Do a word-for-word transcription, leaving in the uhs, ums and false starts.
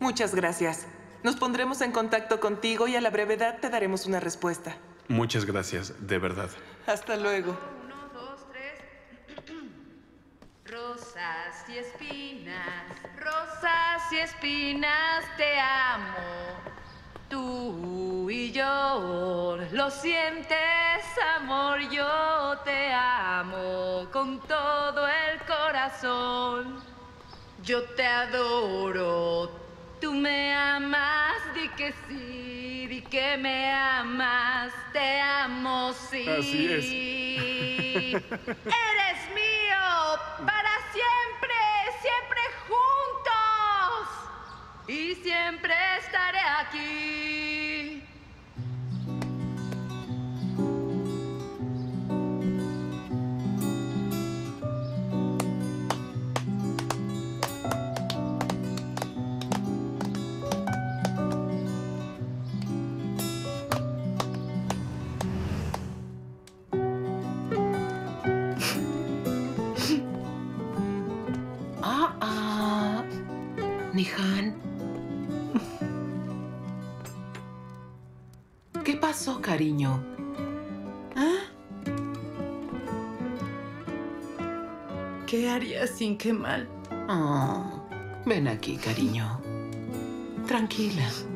Muchas gracias. Nos pondremos en contacto contigo y a la brevedad te daremos una respuesta. Muchas gracias, de verdad. Hasta luego. Uno, dos, tres. Rosas y espinas, rosas y espinas, te amo. Tú y yo, lo sientes, amor, yo te amo con todo el corazón. Yo te adoro, tú me amas, di que sí, di que me amas, te amo, sí. Así es. Eres mío, para siempre, siempre juntos. Y siempre estaré aquí. Ah, ah. Nihan. ¿Qué pasó, cariño? ¿Ah? ¿Qué haría sin Kemal? Oh, ven aquí, cariño. Tranquila.